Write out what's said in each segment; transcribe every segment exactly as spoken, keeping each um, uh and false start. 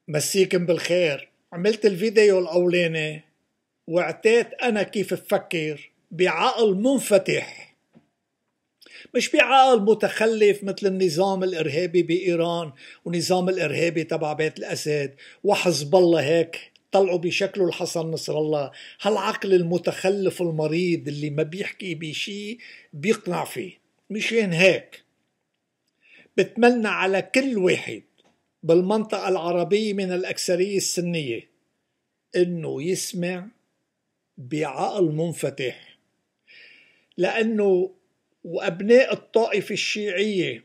مسيكن بالخير. عملت الفيديو الأولاني واعطيت أنا كيف بفكر بعقل منفتح، مش بعقل متخلف مثل النظام الإرهابي بإيران ونظام الإرهابي تبع بيت الأسد وحزب الله. هيك طلعوا بشكله الحسن نصر الله. هالعقل المتخلف المريض اللي ما بيحكي بشي بيقنع فيه. مشان هيك بتمنى على كل واحد بالمنطقة العربية من الأكثرية السنية إنه يسمع بعقل منفتح، لأنه وأبناء الطائفة الشيعية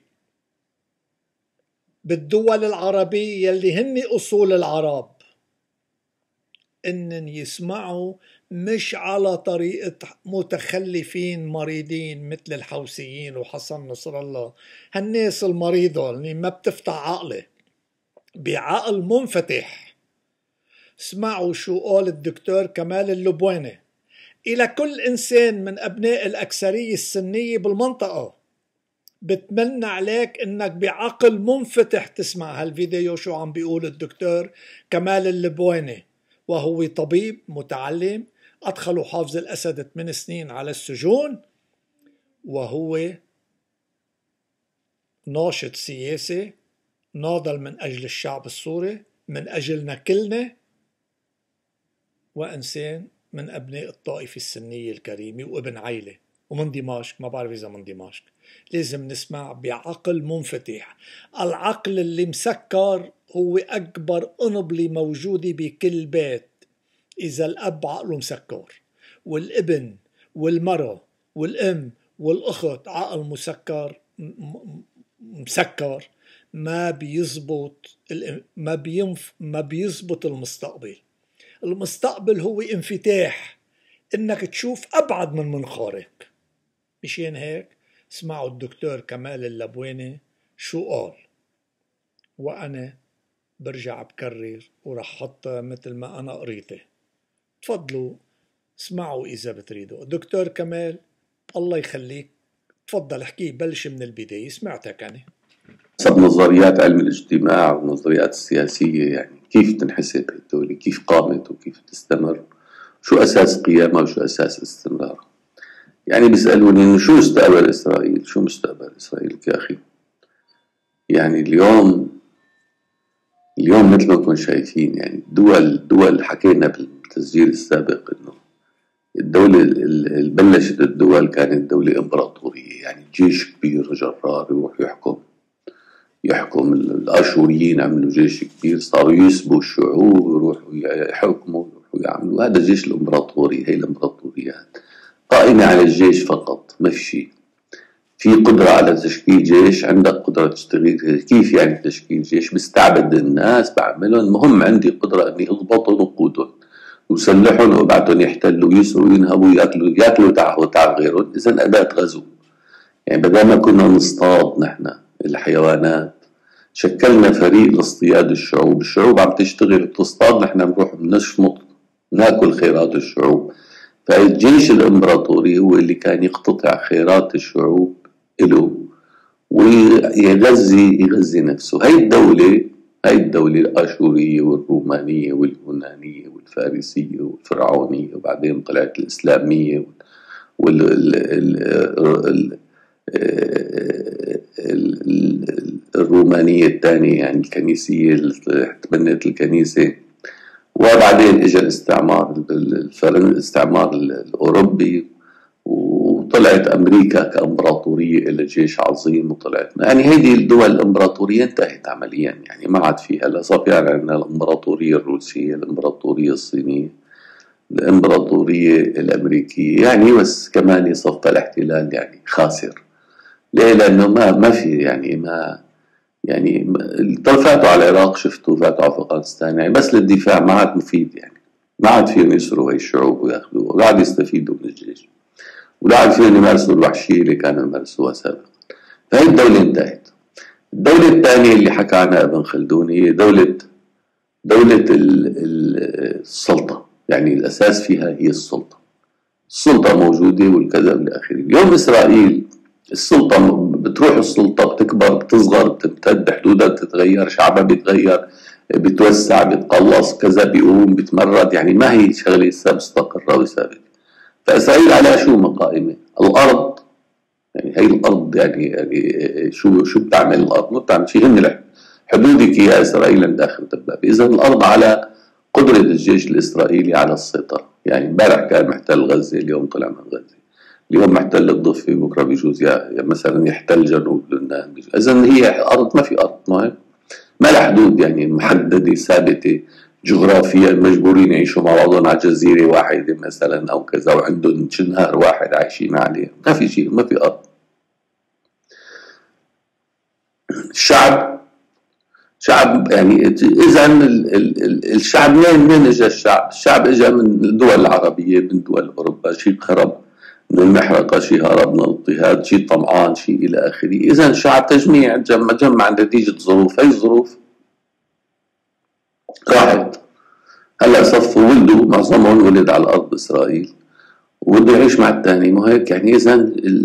بالدول العربية يلي هن أصول العرب إنن يسمعوا مش على طريقة متخلفين مريضين مثل الحوثيين وحسن نصر الله، هالناس المريضة اللي ما بتفتح عقله. بعقل منفتح اسمعوا شو قال الدكتور كمال اللبواني إلى كل إنسان من أبناء الأكثرية السنية بالمنطقة. بتمنى عليك إنك بعقل منفتح تسمع هالفيديو شو عم بيقول الدكتور كمال اللبواني، وهو طبيب متعلم أدخلوا حافظ الأسد ثمان سنين على السجون، وهو ناشط سياسي ناضل من أجل الشعب السوري، من أجلنا كلنا، وإنسان من أبناء الطائفة السنية الكريمة وابن عيلة ومن دمشق. ما بعرف إذا من دمشق. لازم نسمع بعقل منفتح. العقل اللي مسكر هو أكبر قنبلة موجودة بكل بيت. إذا الأب عقله مسكر والابن والمرأة والأم والأخت عقل مسكر مسكر ما بيزبط ما بينف ما بيزبط المستقبل. المستقبل هو انفتاح، انك تشوف ابعد من منخارك. مشان هيك اسمعوا الدكتور كمال اللبواني شو قال، وانا برجع بكرر ورح حطها مثل ما انا قريته. تفضلوا اسمعوا اذا بتريدوا. دكتور كمال الله يخليك، تفضل احكي، بلش من البداية. سمعتك انا. حسب نظريات علم الاجتماع والنظريات السياسية، يعني كيف تنحسب الدولة، كيف قامت وكيف تستمر، شو أساس قيامها وشو أساس استمرارها. يعني بيسألوني إنه شو مستقبل إسرائيل، شو مستقبل إسرائيل يا أخي. يعني اليوم اليوم مثل ما كنا شايفين، يعني دول دول حكينا بالتسجيل السابق إنه الدولة اللي بلشت الدول كانت دولة إمبراطورية، يعني جيش كبير جرار يروح يحكم يحكم الاشوريين، عملوا جيش كبير، صاروا يسبوا الشعوب ويروحوا يحكموا ويروحوا يعملوا. هذا جيش الامبراطوري. هي الامبراطوريات قائمة على الجيش فقط، ما في شيء. في قدرة على تشكيل جيش، عندك قدرة تشتغل. كيف يعني تشكيل جيش؟ بستعبد الناس، بعملهم. المهم عندي قدرة اني اضبطهم وقودهم وسلحهم وابعتهم يحتلوا ويسروا وينهبوا وياكلوا ياكلوا تعه تعب غيرهم. اذا اداة غزو. يعني بدل ما كنا نصطاد نحن الحيوانات، شكلنا فريق لاصطياد الشعوب. الشعوب عم تشتغل وتصطاد، نحن نروح بنشمط ناكل خيرات الشعوب. فالجيش الامبراطوري هو اللي كان يقتطع خيرات الشعوب إله ويغذي يغذي نفسه. هاي الدولة هاي الدولة الآشورية والرومانية واليونانية والفارسية والفرعونية، وبعدين طلعت الإسلامية وال ال ال ال الرومانية الثانية، يعني الكنيسية اللي تبنت الكنيسة. وبعدين اجى الاستعمار الاستعمار الأوروبي، وطلعت أمريكا كإمبراطورية إلى جيش عظيم وطلعت. يعني هذه الدول الإمبراطورية انتهت عمليا، يعني ما عاد فيها. لا صار يعني عندنا الإمبراطورية الروسية، الإمبراطورية الصينية، الإمبراطورية الأمريكية، يعني بس كمان صفقة الاحتلال يعني خاسر. ليه؟ لأنه ما ما في يعني ما يعني فاتوا على العراق، شفتوا فاتوا على أفغانستان، يعني بس للدفاع ما عاد مفيد. يعني ما عاد فيهم يسروا هاي الشعوب وياخذوها، ولا عاد يستفيدوا من الجيش، ولا عاد فيهم يمارسوا الوحشية اللي كانوا يمارسوها سابقا. فهي الدولة انتهت. الدولة الثانية اللي حكى عنها ابن خلدون هي دولة دولة السلطة. يعني الأساس فيها هي السلطة. السلطة موجودة والكذا والآخر. اليوم إسرائيل السلطة بتروح، السلطة بتكبر بتصغر بتمتد، حدودها بتتغير، شعبها بيتغير، بتوسع بتقلص كذا بيقوم بتمرد، يعني ما هي شغله مستقره وثابته. فاسرائيل على شو مقائمه؟ الارض، يعني هي الارض يعني يعني شو شو بتعمل الارض؟ ما بتعمل شيء. هن حدودك يا اسرائيل عند اخر دبابه. اذا الارض على قدره الجيش الاسرائيلي على السيطره. يعني امبارح كان محتل غزه، اليوم طلع من غزه، اليوم محتل الضفه، بكره بيجوز يا مثلا يحتل جنوب لبنان. اذا هي ارض، ما في ارض، ما ما لها حدود يعني محدده ثابته جغرافيا، مجبورين يعيشوا مع بعضهم على جزيره واحده مثلا او كذا، وعندهم نهر واحد عايشين عليه. ما في شيء، ما في ارض. الشعب شعب يعني اذا الشعب منين منين اجى الشعب؟ الشعب اجى من الدول العربيه، من دول اوروبا، شيء هرب من المحرقه، شيء هرب من الاضطهاد، شيء طمعان، شيء الى اخره. اذا الشعب تجميع جمع جمع نتيجه ظروف. هي الظروف راحت. هلا صفوا ولدوا، معظمهم ولد على الارض باسرائيل وبده يعيش مع الثاني. مو هيك يعني؟ اذا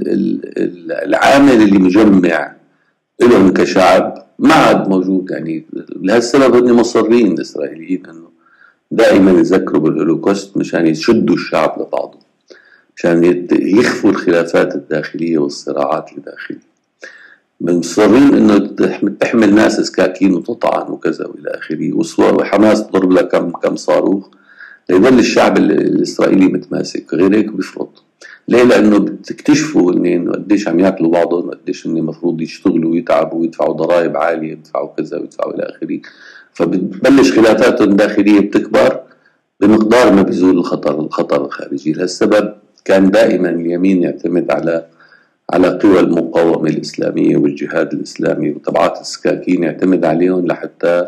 العامل اللي مجمع لهم كشعب ما عاد موجود. يعني لهالسبب هن مصرين الاسرائيليين انه دائما يذكروا بالهولوكوست مشان يشدوا الشعب لبعضه، مشان يخفوا الخلافات الداخليه والصراعات الداخليه. مصرين انه تحمل ناس سكاكين وتطعن وكذا والى اخره، وحماس تضرب لها كم كم صاروخ ليضل الشعب الاسرائيلي متماسك. غير هيك بيفرط. ليه؟ لانه بتكتشفوا انه قديش عم ياكلوا بعضهم، وقديش انه المفروض يشتغلوا ويتعبوا ويدفعوا ضرائب عاليه، يدفعوا كذا ويدفعوا الى اخره. فبتبلش خلافاتهم الداخليه بتكبر بمقدار ما بيزول الخطر الخطر الخارجي. لهالسبب كان دائما اليمين يعتمد على على قوى المقاومه الاسلاميه والجهاد الاسلامي وطبعات السكاكين، يعتمد عليهم لحتى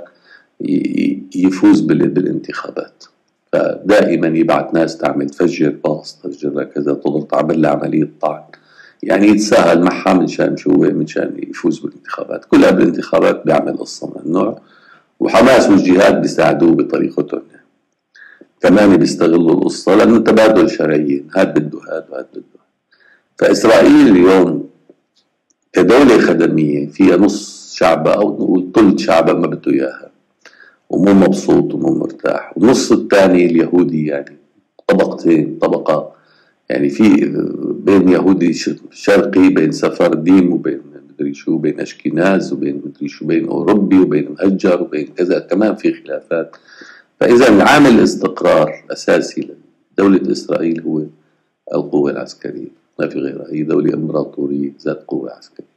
يفوز بالانتخابات. فدائما يبعث ناس تعمل تفجر باص، تفجر كذا، تضغط تعمل لها عمليه طعن، يعني يتساهل معها منشان شو؟ منشان يفوز بالانتخابات. كل قبل الانتخابات بيعمل قصه من النوع، وحماس والجهاد بيساعدوه بطريقتهم. يعني كمان بيستغلوا القصه لانه تبادل شرايين، هاد بده هاد وهاد بده. فاسرائيل اليوم كدوله خدميه فيها نص شعبها او نقول ثلث شعبها ما بده اياها ومو مبسوط ومو مرتاح، والنص الثاني اليهودي يعني طبقتين، طبقة يعني في بين يهودي شرقي، بين سفرديم وبين مدري شو، بين اشكناز وبين مدري شو، بين اوروبي وبين مهجر وبين كذا، كمان في خلافات. فاذا عامل الاستقرار اساسي لدولة اسرائيل هو القوة العسكرية، ما في غيرها. هي دولة امبراطورية ذات قوة عسكرية.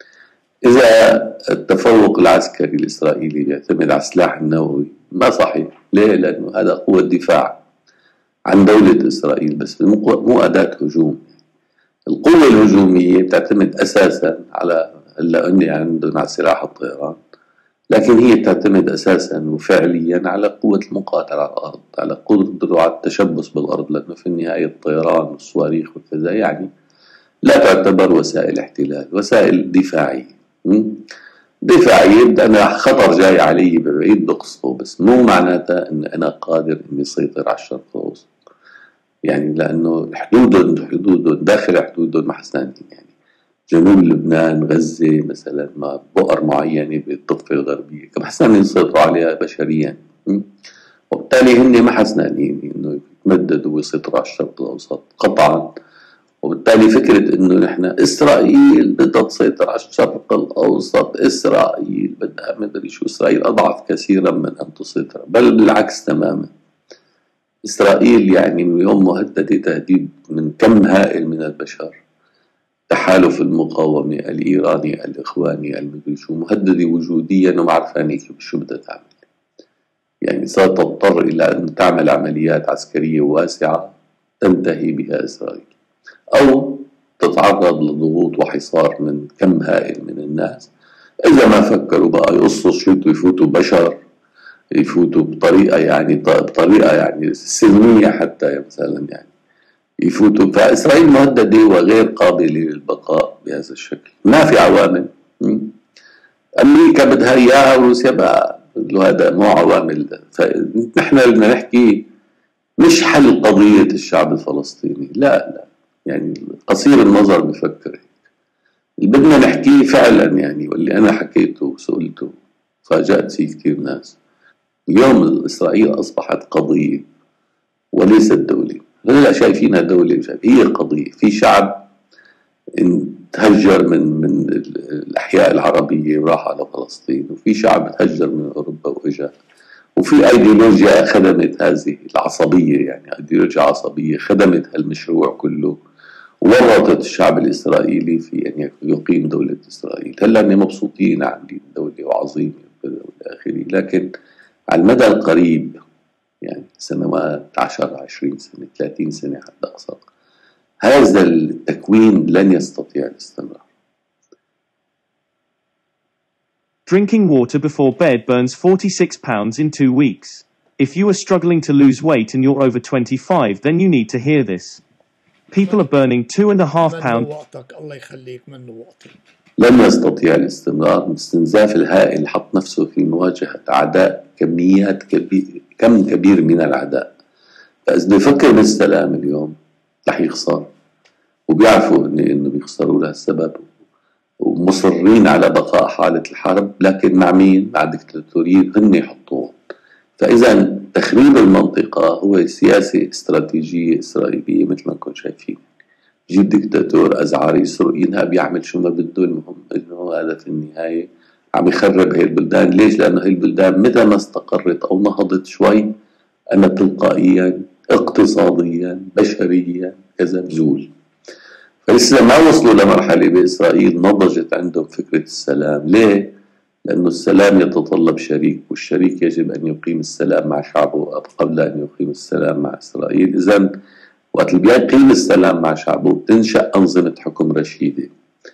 إذا التفوق العسكري الإسرائيلي يعتمد على السلاح النووي ما صحيح. ليه؟ لأنه هذا قوة دفاع عن دولة إسرائيل بس، مو أداة هجوم. القوة الهجومية بتعتمد أساسا على هلا أني عندهم على سلاح الطيران، لكن هي تعتمد أساسا وفعليا على قوة المقاتلة على الأرض، على قدرته على التشبث بالأرض، لأنه في النهاية الطيران والصواريخ وكذا يعني لا تعتبر وسائل احتلال، وسائل دفاعية. دفاعية، أنا خطر جاي علي بعيد بقصفه، بس مو معناتها أن أنا قادر إني أسيطر على الشرق الأوسط. يعني لأنه حدودهم حدودهم داخل حدودهم محسنين. يعني جنوب لبنان، غزة مثلا، ما بؤر معينة بالضفة الغربية محسنين يسيطروا عليها بشريا، وبالتالي هن ما حسنانين إنه يتمددوا ويسيطروا على الشرق الأوسط قطعا. وبالتالي فكرة إنه نحن إسرائيل بدها تسيطر على الشرق الأوسط، إسرائيل بدها مدري شو، إسرائيل أضعف كثيرا من أن تسيطر، بل بالعكس تماما. إسرائيل يعني اليوم مهددة تهديد من كم هائل من البشر. تحالف المقاومة الإيراني الإخواني المدري شو مهددة وجوديا وما عرفانة شو بدها تعمل. يعني ستضطر إلى أن تعمل عمليات عسكرية واسعة تنتهي بها إسرائيل، أو تتعرض لضغوط وحصار من كم هائل من الناس. إذا ما فكروا بقى يقصوا شيطوا يفوتوا بشر، يفوتوا بطريقة يعني بطريقة يعني سلمية حتى مثلا يعني يفوتوا. فإسرائيل مهددة وغير قابلة للبقاء بهذا الشكل. ما في عوامل. أمريكا بدها إياها وروسيا بقى هذا مو عوامل. فنحن بدنا نحكي مش حل قضية الشعب الفلسطيني، لا لا، يعني قصير النظر بفكر هيك. اللي بدنا نحكيه فعلا يعني، واللي أنا حكيته وسئلته فاجأت فيه كثير ناس، اليوم إسرائيل أصبحت قضية وليست دولة. هلا شايفينها دولة، هي قضية. في شعب تهجر من من الأحياء العربية وراح على فلسطين، وفي شعب تهجر من أوروبا وإجا، وفي أيديولوجيا خدمت هذه العصبية، يعني أيديولوجيا عصبية خدمت هالمشروع كله وورطت الشعب الإسرائيلي في أن يقيم دولة إسرائيل. هلا أني مبسوطين عاملين دولة وعظيمة وكذا والى آخره، لكن على المدى القريب يعني سنوات عشر عشرين سنة ثلاثين سنة حتى أقصى، هذا التكوين لن يستطيع الاستمرار. Drinking water before bed burns forty-six pounds in two weeks. If you are struggling to lose weight and you're over twenty-five, then you need to hear this. People are burning two and a half pounds. الله يخليك منه وقتي. لن يستطيع الاستمرار. الاستنزاف الهائل حط نفسه في مواجهة أعداء كميات كبير، كم كبير من الأعداء. فإذا بده يفكر بالسلام اليوم رح يخسر، وبيعرفوا إن إنه بيخسروا له السبب، ومصرين على بقاء حالة الحرب، لكن مع مين؟ مع دكتاتوريين هن يحطوهم. فإذا تخريب المنطقة هو سياسة استراتيجية إسرائيلية مثل ما نكون شايفين. يجيب دكتاتور أزعري يسرق ينهب يعمل شو ما بده، المهم إنه هذا في النهاية عم يخرب هاي البلدان. ليش؟ لأنه هاي البلدان متى ما استقرت أو نهضت شوي أنا تلقائيا اقتصاديا بشريا كذا بزول. فلسه ما وصلوا لمرحلة بإسرائيل نضجت عندهم فكرة السلام. ليه؟ لأنه السلام يتطلب شريك، والشريك يجب أن يقيم السلام مع شعبه قبل أن يقيم السلام مع إسرائيل. إذن وقت اللي بيقيم السلام مع شعبه تنشأ أنظمة حكم رشيدة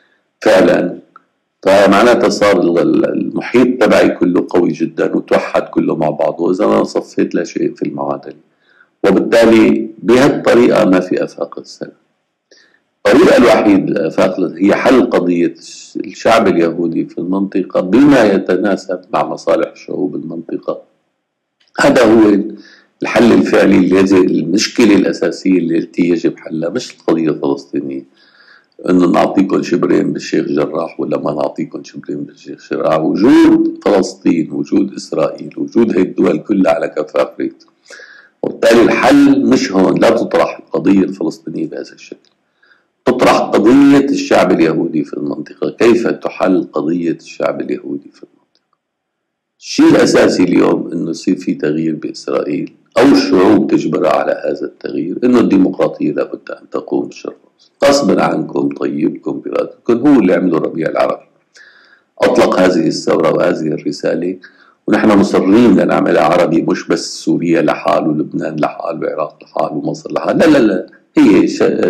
فعلا. فمعناتها صار المحيط تبعي كله قوي جدا وتوحد كله مع بعضه، إذا أنا صفيت لا شيء في المعادلة. وبالتالي بهالطريقة ما في آفاق السلام. الطريقة الوحيدة لآفاق هي حل قضية الشعب اليهودي في المنطقة بما يتناسب مع مصالح شعوب المنطقة. هذا هو الحل الفعلي اللي يجب، المشكلة الأساسية التي يجب حلها، مش القضية الفلسطينية إنه نعطيكم شبرين بالشيخ جراح ولا ما نعطيكم شبرين بالشيخ جراح. وجود فلسطين، وجود إسرائيل، وجود هي الدول كلها على كفاف ريت. وبالتالي الحل مش هون، لا تطرح القضية الفلسطينية بهذا الشكل، تطرح قضية الشعب اليهودي في المنطقة. كيف تحل قضية الشعب اليهودي في المنطقة؟ الشيء الأساسي اليوم إنه يصير في تغيير بإسرائيل أو الشعوب تجبر على هذا التغيير، إنه الديمقراطية لابد أن تقوم بالشرف غصبا عنكم طيبكم براتكم. هو اللي عمله الربيع العربي، أطلق هذه الثورة وهذه الرسالة، ونحن مصرين لنعملها عربي، مش بس سوريا لحال ولبنان لحال والعراق لحال ومصر لحال. لا لا لا، هي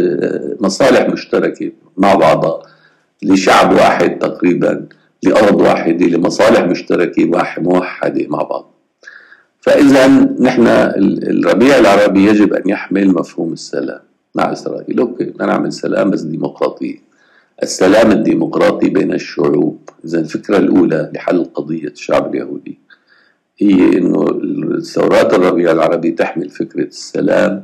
مصالح مشتركة مع بعضها لشعب واحد تقريبا، لأرض واحدة، لمصالح مشتركة واحد موحدة مع بعض. فإذا نحن الربيع العربي يجب أن يحمل مفهوم السلام مع إسرائيل. أوكي بدنا نعمل سلام بس ديمقراطية، السلام الديمقراطي بين الشعوب. إذا الفكرة الأولى لحل قضية الشعب اليهودي هي إنه الثورات الربيع العربي تحمل فكرة السلام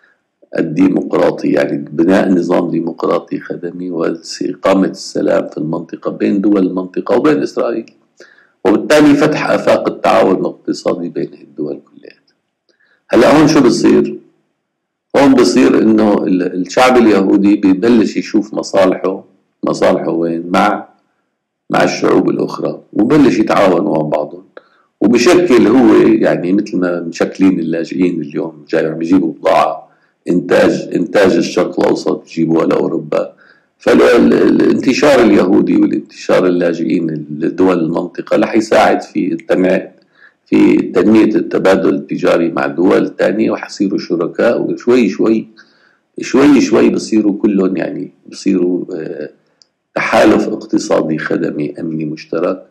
الديمقراطي، يعني بناء نظام ديمقراطي خدمي وإقامة السلام في المنطقة بين دول المنطقة وبين إسرائيل، وبالتالي فتح آفاق التعاون الاقتصادي بين الدول كلها. هلا هون شو بصير؟ هون بصير إنه الشعب اليهودي بيبلش يشوف مصالحه مصالحه وين؟ مع مع الشعوب الأخرى، وبلش يتعاونوا مع بعضهم، وبشكل هو يعني مثل ما مشكلين اللاجئين اليوم جاي عم يجيبوا بضاعة إنتاج إنتاج الشرق الأوسط بيجيبوها لأوروبا. فالانتشار اليهودي والانتشار اللاجئين لدول المنطقة رح يساعد في التنمية في تنمية التبادل التجاري مع دول تانية، وحصيروا شركاء، وشوي شوي شوي شوي بصيروا كلهم يعني بصيروا تحالف اقتصادي خدمي أمني مشترك.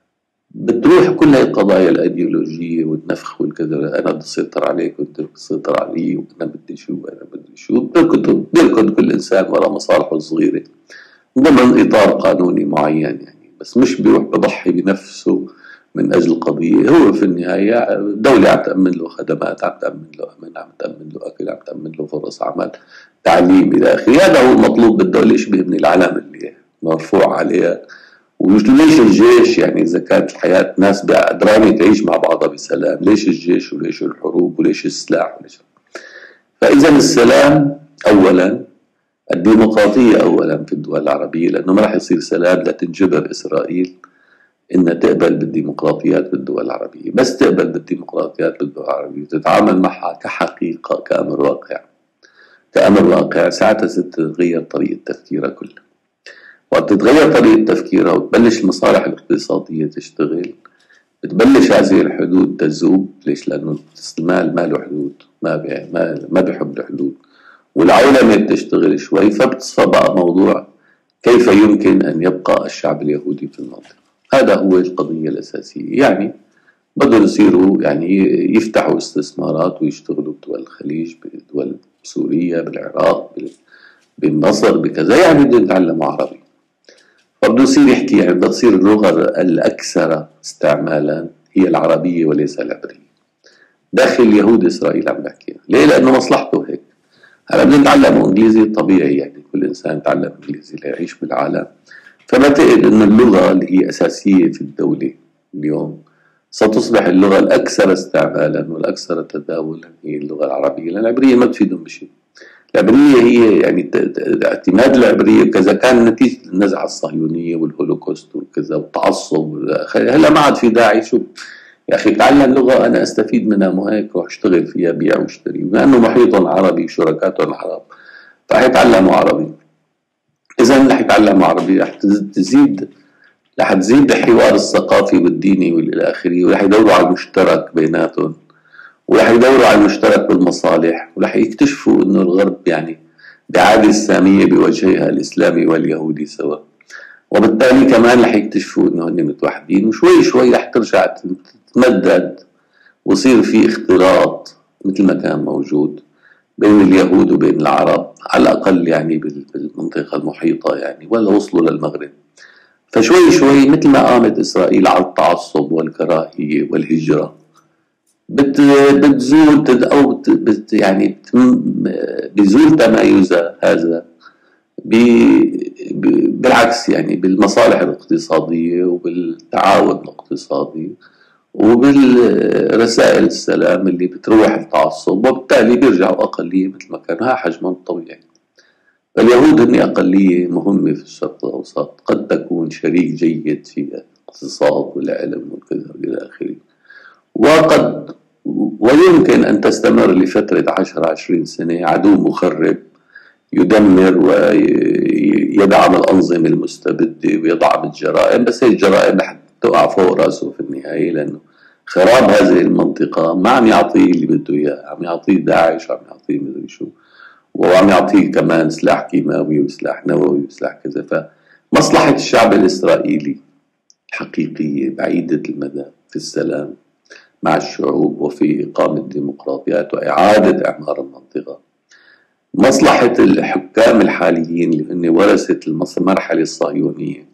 بتروح كل هاي القضايا الأيديولوجية والنفخ والكذا، أنا بدي أسيطر عليك وأنت بدك تسيطر علي، وأنا بدي شو وأنا بدي شو، بيركض بيركض كل إنسان وراء مصالحه الصغيرة ضمن إطار قانوني معين يعني، بس مش بيروح بضحي بنفسه من أجل قضية. هو في النهاية الدولة عم تأمن له خدمات، عم تأمن له أمن، عم تأمن له أكل، عم تأمن له فرص عمل، تعليم إلى آخره. هذا هو المطلوب بالدولة. إيش بيهمني العلم اللي مرفوع عليها وليش الجيش؟ يعني إذا كانت الحياة ناس قدرانة تعيش مع بعضها بسلام، ليش الجيش وليش الحروب وليش السلاح وليش؟ فإذا السلام أولا، الديمقراطية أولا في الدول العربية، لأنه ما راح يصير سلام لتنجبر إسرائيل إنها تقبل بالديمقراطيات بالدول العربية. بس تقبل بالديمقراطيات بالدول العربية وتتعامل معها كحقيقة، كأمر واقع، كأمر واقع، ساعتها ستتغير طريقة تفكيرها كلها. وقت تتغير طريقة تفكيرها وتبلش المصالح الاقتصادية تشتغل، بتبلش هذه الحدود تذوب. ليش؟ لأنه المال ما له حدود، ما بي ما, ما بيحب الحدود، والعولمة بتشتغل شوي، فبتصفى بقى موضوع كيف يمكن أن يبقى الشعب اليهودي في المنطقة. هذا هو القضية الأساسية. يعني بدهم يصيروا يعني يفتحوا استثمارات ويشتغلوا بدول الخليج، بدول سوريا، بالعراق، بمصر، بكذا، يعني بدهم يتعلموا عربي. فبده يصير يحكي، يعني بدها تصير اللغة الأكثر استعمالا هي العربية وليس العبرية. داخل يهود إسرائيل عم بحكي ليه؟ لأنه مصلحته هيك. هلا بدنا نتعلم إنجليزي طبيعي، يعني كل إنسان يتعلم إنجليزي ليعيش بالعالم. فبعتقد إنه اللغة اللي هي أساسية في الدولة اليوم ستصبح اللغة الأكثر استعمالا والأكثر تداولا هي اللغة العربية، لأن العبرية ما تفيدهم بشيء. العبرية هي يعني اعتماد العبرية كذا كان نتيجة النزعة الصهيونية والهولوكوست وكذا والتعصب. هلا ما عاد في داعي. شو يا أخي، تعلم لغة أنا أستفيد منها، مو هيك روح اشتغل فيها، بيع واشتري، بما أنه محيطهم عربي شركاتهم عرب فحيتعلموا عربي. إذا رح يتعلموا عربي رح تزيد رح تزيد الحوار الثقافي والديني والى آخره، ورح يدوروا على المشترك بيناتهم، ورح يدوروا على المشترك بالمصالح، ورح يكتشفوا انه الغرب يعني بعادة السامية بوجهها الاسلامي واليهودي سوا، وبالتالي كمان رح يكتشفوا انه هن متوحدين، وشوي شوي رح ترجع تتمدد ويصير في اختلاط مثل ما كان موجود بين اليهود وبين العرب، على الاقل يعني بالمنطقة المحيطة يعني، ولا وصلوا للمغرب. فشوي شوي مثل ما قامت اسرائيل على التعصب والكراهية والهجرة، بت بتزول او بت يعني بيزول تمايزها هذا بالعكس، يعني بالمصالح الاقتصادية وبالتعاون الاقتصادي وبالرسائل السلام اللي بتروح التعصب، وبالتالي بيرجعوا أقلية مثل ما كان. ها حجمهم الطبيعي. اليهود هن أقلية مهمة في الشرق الأوسط، قد تكون شريك جيد في الاقتصاد والعلم وكذا إلى آخره، وقد ويمكن أن تستمر لفترة عشر عشرين سنة عدو مخرب يدمر ويدعم الأنظمة المستبدة ويدعم الجرائم، بس هي الجرائم رح تقع فوق راسه في النهاية، لأنه خراب هذه المنطقة ما عم يعطيه اللي بده إياه، عم يعطيه داعش، عم يعطيه مدري شو، وعم يعطيه كمان سلاح كيماوي وسلاح نووي وسلاح كذا. فمصلحة الشعب الإسرائيلي الحقيقية بعيدة المدى في السلام مع الشعوب وفي إقامة ديمقراطيات وإعادة إعمار المنطقة. مصلحة الحكام الحاليين اللي هن ورثة المرحلة الصهيونية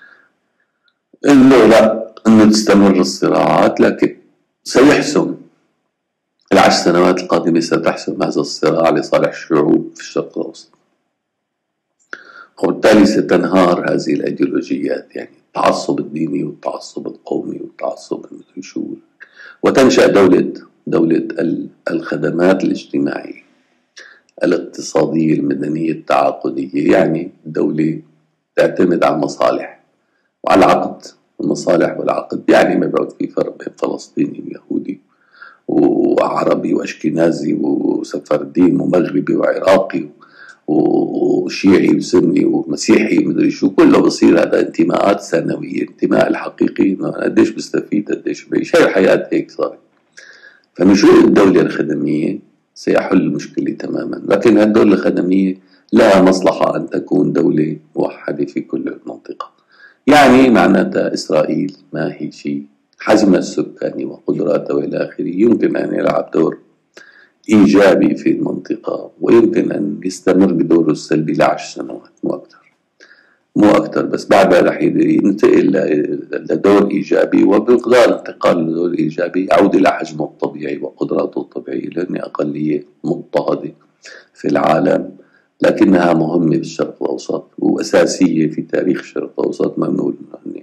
إنه لا، إنه تستمر الصراعات، لكن سيحسم العشر سنوات القادمة ستحسم هذا الصراع لصالح الشعوب في الشرق الأوسط، وبالتالي ستنهار هذه الأيديولوجيات، يعني التعصب الديني والتعصب القومي والتعصب المدري شو، وتنشأ دولة دولة الخدمات الاجتماعية الاقتصادية المدنية التعاقدية، يعني دولة تعتمد على المصالح وعلى العقد، المصالح والعقد، يعني ما بيعود في فرق بين فلسطيني ويهودي وعربي واشكنازي وسفردين ومغربي وعراقي وشيعي وسني ومسيحي ومدري شو، كله بصير هذا انتماءات ثانوية. انتماء الحقيقي انه انا قديش بستفيد قديش بعيش، هي الحياة هيك صارت. فنشوء الدولة الخدمية سيحل المشكلة تماما، لكن هالدولة الخدمية لها مصلحة أن تكون دولة موحدة في كل المنطقة. يعني معناتها إسرائيل ما هي شيء، حجمها السكاني وقدراتها وإلى آخره يمكن أن يلعب دور إيجابي في المنطقة، ويمكن أن يستمر بدوره السلبي لعشر سنوات، مو أكثر مو أكثر بس بعدها رح ينتقل لدور إيجابي، وبمقدار انتقال لدور إيجابي يعود إلى حجمه الطبيعي وقدراته الطبيعية، لأنها أقلية مضطهدة في العالم لكنها مهمة بالشرق الأوسط وأساسية في تاريخ الشرق الأوسط. ما بنقول إنه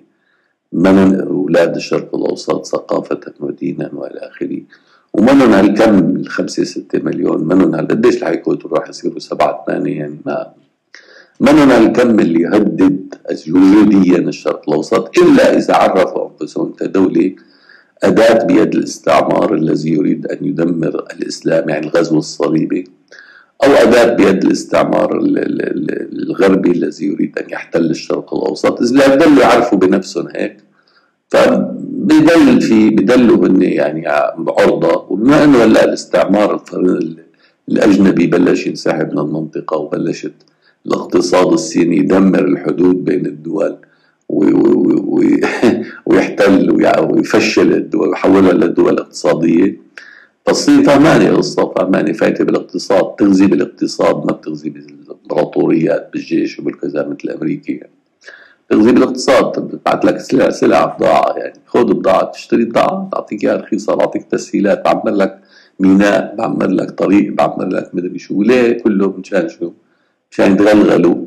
منن أولاد الشرق الأوسط ثقافة ودينا وإلى آخره، ومنن هالكم الخمسة ستة مليون، منن هال قديش رح يكونوا، راح يصيروا سبعة ثمانية يعني ما منن هالكم اللي يهدد وجوديا الشرق الأوسط، إلا إذا عرفوا أنفسهم كدولة أداة بيد الاستعمار الذي يريد أن يدمر الإسلام، يعني الغزو الصليبي، أو أداة بيد الاستعمار الغربي الذي يريد أن يحتل الشرق الأوسط. إذا بدلوا يعرفوا بنفسهم هيك فبدل في بدلوا هن يعني بعرضة. وبما أنه هلا الاستعمار الأجنبي بلش ينسحب من المنطقة، وبلشت الاقتصاد الصيني يدمر الحدود بين الدول ويحتل ويفشل الدول ويحولها لدول اقتصادية، فالصين فهمانة قصة، فهمانة فايتة بالاقتصاد، تغذي بالاقتصاد، ما بتغذي بالامبراطوريات بالجيش وبالكذا مثل أمريكا يعني. تغذي بالاقتصاد، بتبعت لك سلع سلع بضاعة، يعني خذ بضاعة، تشتري بضاعة بعطيك اياها رخيصة، بعطيك تسهيلات، بعمل لك ميناء، بعمل لك طريق، بعمل لك مدري شو. ليه؟ كله مشان شو؟ مشان يتغلغلوا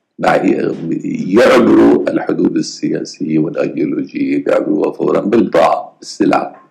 يعبروا الحدود السياسية والأيديولوجية، بيعبروها فورا بالبضاعة بالسلع.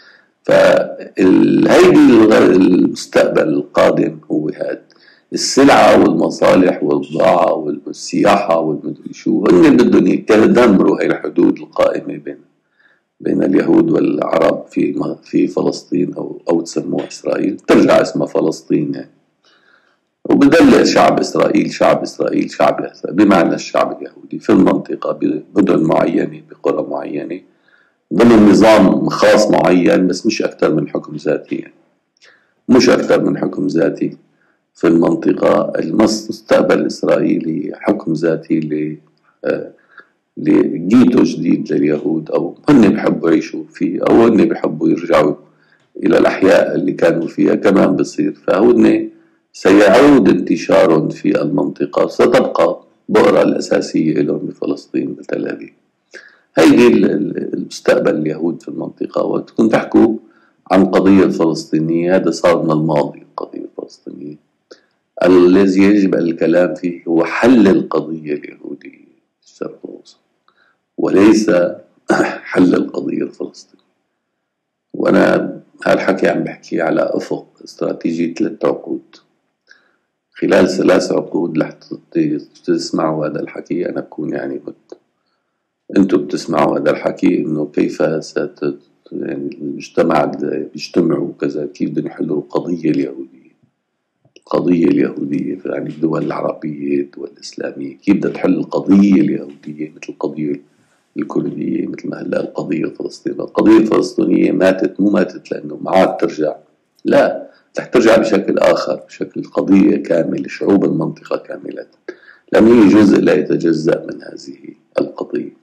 فهيدي المستقبل القادم هو هذا، السلعة والمصالح والبضاعة والسياحة والمدري شو، هن بدهم يدمروا هاي الحدود القائمة بين بين اليهود والعرب في في فلسطين، أو أو تسموها إسرائيل، ترجع اسمها فلسطين يعني. وبدل شعب إسرائيل شعب إسرائيل شعب إسرائيل بمعنى الشعب اليهودي في المنطقة بمدن معينة بقرى معينة ضمن نظام خاص معين، بس مش أكثر من حكم ذاتي يعني. مش أكثر من حكم ذاتي في المنطقة. المستقبل الإسرائيلي حكم ذاتي ل لجيتو جديد لليهود، أو هن بيحبوا يعيشوا فيه، أو هن بيحبوا يرجعوا إلى الأحياء اللي كانوا فيها كمان بصير. فهن سيعود انتشار في المنطقة، ستبقى بؤرة الأساسية لهم بفلسطين بتل أبيب. هيدي المستقبل اليهود في المنطقة. وتكون تحكوا عن القضية الفلسطينية، هذا صار من الماضي. القضية الفلسطينية الذي يجب الكلام فيه هو حل القضية اليهودية في الشرق الأوسط، وليس حل القضية الفلسطينية. وأنا هالحكي عم بحكي على أفق استراتيجي ثلاث عقود. خلال ثلاث عقود رح تسمعوا هذا الحكي، أنا أكون يعني مت أنتم بتسمعوا هذا الحكي، إنه كيف ست يعني المجتمع بيجتمعوا وكذا، كيف بدهم يحلوا القضية اليهودية. القضية اليهودية يعني الدول العربية الدول الإسلامية كيف بدها تحل القضية اليهودية، مثل القضية الكردية، مثل ما هلا القضية الفلسطينية. القضية الفلسطينية ماتت، مو ماتت لأنه ما عاد ترجع، لا، رح ترجع بشكل آخر، بشكل قضية كاملة، شعوب المنطقة كاملة، لأن هي جزء لا يتجزأ من هذه القضية.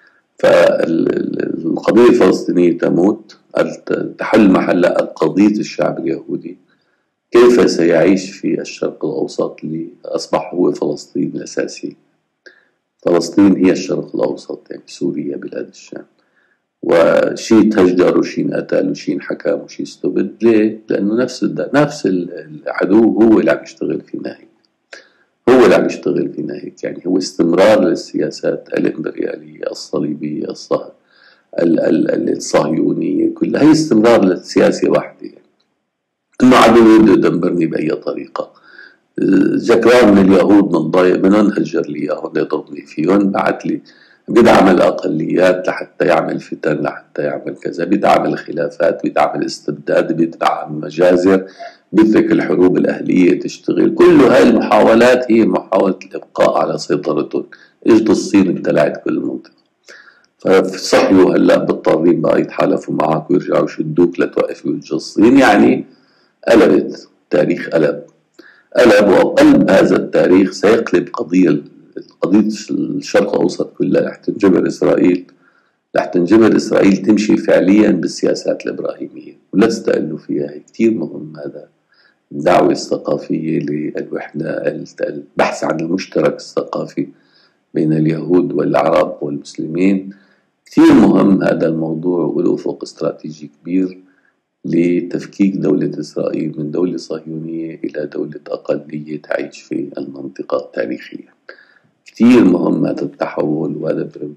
فالقضية الفلسطينية تموت، تحل محلها قضية الشعب اليهودي، كيف سيعيش في الشرق الأوسط اللي أصبح هو فلسطين الأساسي. فلسطين هي الشرق الأوسط، يعني سوريا بلاد الشام، وشي تهجر وشي انقتل وشي انحكم وشي استبد. ليه؟ لأنه نفس نفس العدو هو اللي عم يشتغل فينا هيك، هو اللي عم يشتغل فينا هيك. يعني هو استمرار للسياسات الإمبريالية الصليبية الصهر الصهيونية كلها، هي استمرار للسياسة واحدة، يعني إنه عدو بده يدمرني بأي طريقة. جكران من اليهود متضايق منهم، هجر لي إياهم يضربني فيهم، بعت لي بدعم الأقليات لحتى يعمل فتن، لحتى يعمل كذا، بدعم الخلافات، بدعم الاستبداد، بدعم مجازر، بترك الحروب الأهلية تشتغل. كل هاي المحاولات هي محاولة الإبقاء على سيطرتهم. إجت الصين ابتلعت كل المنطقة، فصحيوا هلا بالطريق بقى يتحالفوا معك ويرجعوا يشدوك لتوقف وجه الصين. يعني قلبت التاريخ، قلب قلب وقلب هذا التاريخ سيقلب قضية قضية الشرق الأوسط كلها. رح تنجبر إسرائيل رح تنجبر إسرائيل تمشي فعليا بالسياسات الإبراهيمية ولا تستقلوا فيها. كتير مهم هذا، الدعوة الثقافية للوحدة، البحث عن المشترك الثقافي بين اليهود والعرب والمسلمين. كتير مهم هذا الموضوع، وله أفق استراتيجي كبير لتفكيك دولة إسرائيل من دولة صهيونية إلى دولة أقلية تعيش في المنطقة التاريخية. كتير مهم هذا التحول، وهذا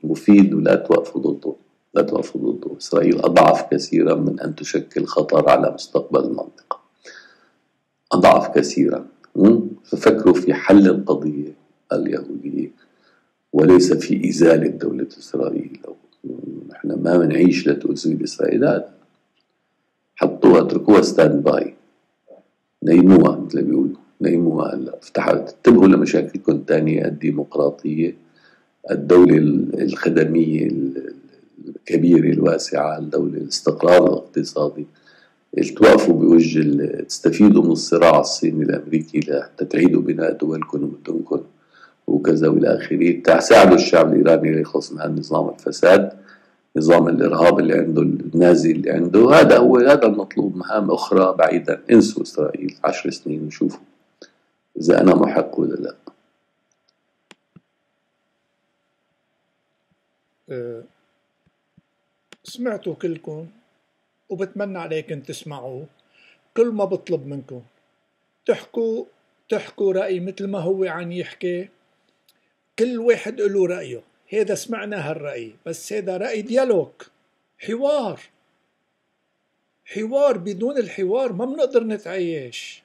مفيد ولا توقفوا ضده، لا توقفوا ضده. إسرائيل أضعف كثيرا من أن تشكل خطر على مستقبل المنطقة، أضعف كثيرا. ففكروا في حل القضية اليهودية وليس في إزالة دولة إسرائيل. نحن ما بنعيش لتزيل إسرائيل، لا، حطوها اتركوها ستاند باي، نيموها مثل ما بيقولوا، نيموها هلا. افتحوا انتبهوا لمشاكلكم الثانية، الديمقراطية، الدولة الخدمية الكبيرة الواسعة، الدولة الاستقرار الاقتصادي، توقفوا بوجه، تستفيدوا من الصراع الصيني الأمريكي لحتى تعيدوا بناء دولكم ومدنكم وكذا والى اخره، تساعدوا الشعب الإيراني ليخلص من هالنظام الفساد، نظام الإرهاب اللي عنده، النازي اللي عنده. هذا هو، هذا المطلوب. مهام أخرى بعيدا، انسوا إسرائيل عشر سنين وشوفوا إذا أنا محق ولا لا. أه سمعتوا كلكم وبتمنى عليكم تسمعوا. كل ما بطلب منكم تحكوا تحكوا رأي مثل ما هو عم يحكي، كل واحد له رأيه. هذا سمعنا هالرأي، بس هذا رأي ديالوج، حوار حوار بدون الحوار ما بنقدر نتعايش.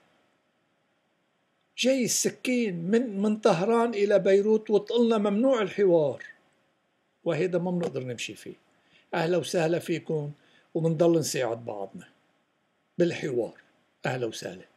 جاي السكين من من طهران إلى بيروت وتقلنا ممنوع الحوار، وهذا ما بنقدر نمشي فيه. أهلا وسهلا فيكم، وبنضل نساعد بعضنا بالحوار. أهلا وسهلا.